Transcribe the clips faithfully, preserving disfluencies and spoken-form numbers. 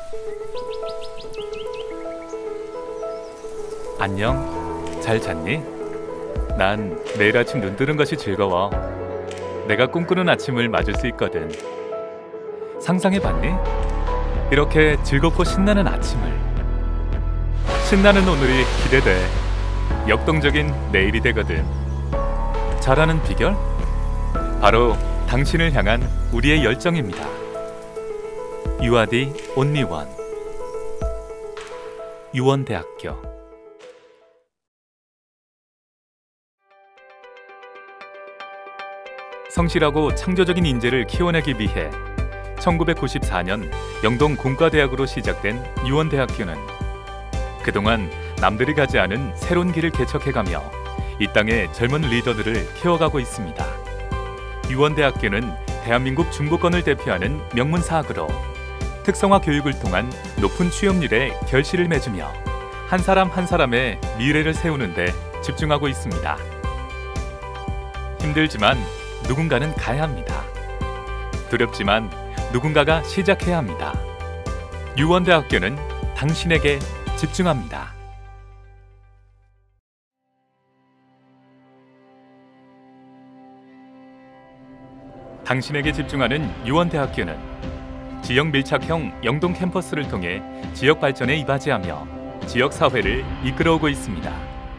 안녕, 잘 잤니? 난 매일 아침 눈 뜨는 것이 즐거워. 내가 꿈꾸는 아침을 맞을 수 있거든. 상상해봤니? 이렇게 즐겁고 신나는 아침을. 신나는 오늘이 기대돼. 역동적인 내일이 되거든. 잘하는 비결? 바로 당신을 향한 우리의 열정입니다. You are the only one. 유원대학교. 성실하고 창조적인 인재를 키워내기 위해 천구백구십사 년 영동 공과대학으로 시작된 유원대학교는 그동안 남들이 가지 않은 새로운 길을 개척해가며 이 땅의 젊은 리더들을 키워가고 있습니다. 유원대학교는 대한민국 중부권을 대표하는 명문사학으로 특성화 교육을 통한 높은 취업률에 결실을 맺으며 한 사람 한 사람의 미래를 세우는 데 집중하고 있습니다. 힘들지만 누군가는 가야 합니다. 두렵지만 누군가가 시작해야 합니다. 유원대학교는 당신에게 집중합니다. 당신에게 집중하는 유원대학교는 지역 밀착형 영동 캠퍼스를 통해 지역 발전에 이바지하며 지역 사회를 이끌어오고 있습니다.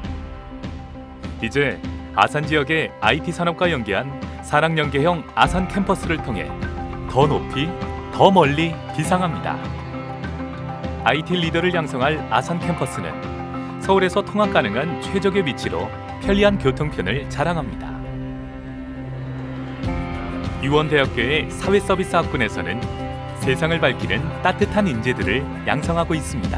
이제 아산 지역의 아이티 산업과 연계한 사랑연계형 아산 캠퍼스를 통해 더 높이, 더 멀리 비상합니다. 아이티 리더를 양성할 아산 캠퍼스는 서울에서 통학 가능한 최적의 위치로 편리한 교통편을 자랑합니다. 유원대학교의 사회서비스 학군에서는 세상을 밝히는 따뜻한 인재들을 양성하고 있습니다.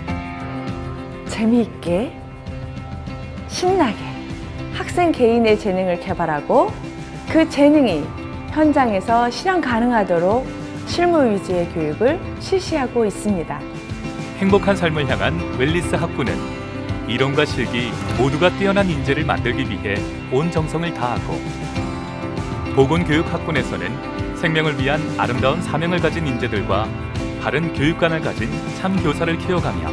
재미있게, 신나게 학생 개인의 재능을 개발하고 그 재능이 현장에서 실현 가능하도록 실무 위주의 교육을 실시하고 있습니다. 행복한 삶을 향한 웰리스 학군은 이론과 실기 모두가 뛰어난 인재를 만들기 위해 온 정성을 다하고 보건교육학군에서는 생명을 위한 아름다운 사명을 가진 인재들과 바른 교육관을 가진 참 교사를 키워가며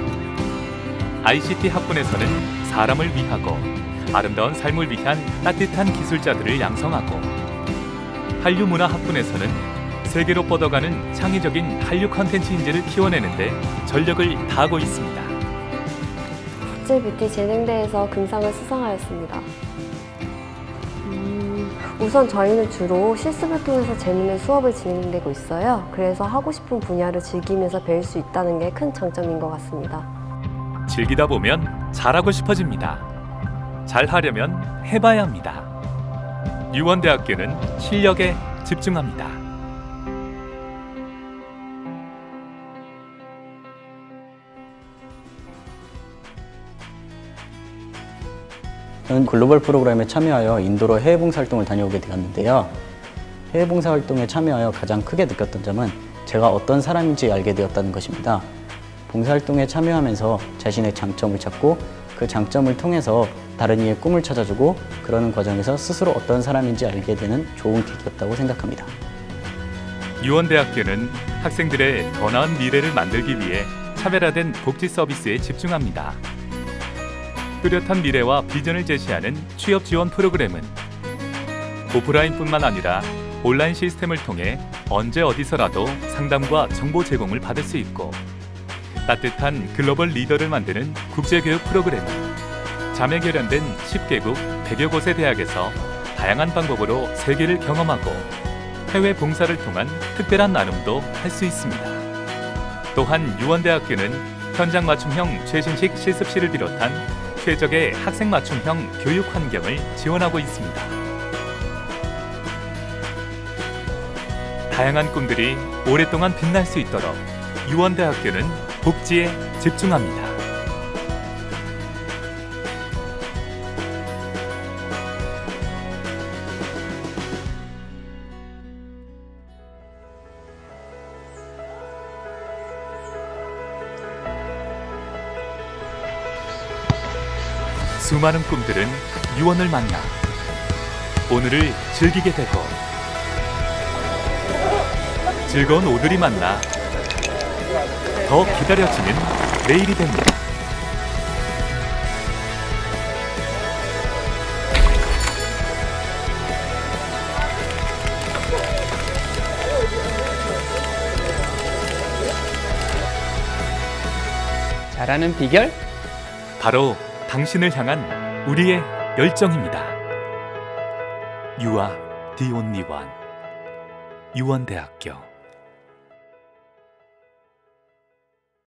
아이씨티 학군에서는 사람을 위하고 아름다운 삶을 위한 따뜻한 기술자들을 양성하고 한류문화학군에서는 세계로 뻗어가는 창의적인 한류 컨텐츠 인재를 키워내는 데 전력을 다하고 있습니다. 국제뷰티 재능대에서 금상을 수상하였습니다. 음, 우선 저희는 주로 실습을 통해서 재밌는 수업을 진행되고 있어요. 그래서 하고 싶은 분야를 즐기면서 배울 수 있다는 게 큰 장점인 것 같습니다. 즐기다 보면 잘하고 싶어집니다. 잘하려면 해봐야 합니다. 유원대학교는 실력에 집중합니다. 저는 글로벌 프로그램에 참여하여 인도로 해외 봉사활동을 다녀오게 되었는데요. 해외 봉사활동에 참여하여 가장 크게 느꼈던 점은 제가 어떤 사람인지 알게 되었다는 것입니다. 봉사활동에 참여하면서 자신의 장점을 찾고 그 장점을 통해서 다른 이의 꿈을 찾아주고 그러는 과정에서 스스로 어떤 사람인지 알게 되는 좋은 계기였다고 생각합니다. 유원대학교는 학생들의 더 나은 미래를 만들기 위해 차별화된 복지 서비스에 집중합니다. 뚜렷한 미래와 비전을 제시하는 취업 지원 프로그램은 오프라인뿐만 아니라 온라인 시스템을 통해 언제 어디서라도 상담과 정보 제공을 받을 수 있고 따뜻한 글로벌 리더를 만드는 국제교육 프로그램은 자매 결연된 십 개국 백여 곳의 대학에서 다양한 방법으로 세계를 경험하고 해외 봉사를 통한 특별한 나눔도 할 수 있습니다. 또한 유원대학교는 현장 맞춤형 최신식 실습실을 비롯한 최적의 학생 맞춤형 교육 환경을 지원하고 있습니다. 다양한 꿈들이 오랫동안 빛날 수 있도록 유원대학교는 복지에 집중합니다. 수많은 꿈들은 유원을 만나 오늘을 즐기게 되고 즐거운 오늘이 만나 더 기다려지는 내일이 됩니다. 잘하는 비결? 바로 당신을 향한 우리의 열정입니다. You are the only one. 유원대학교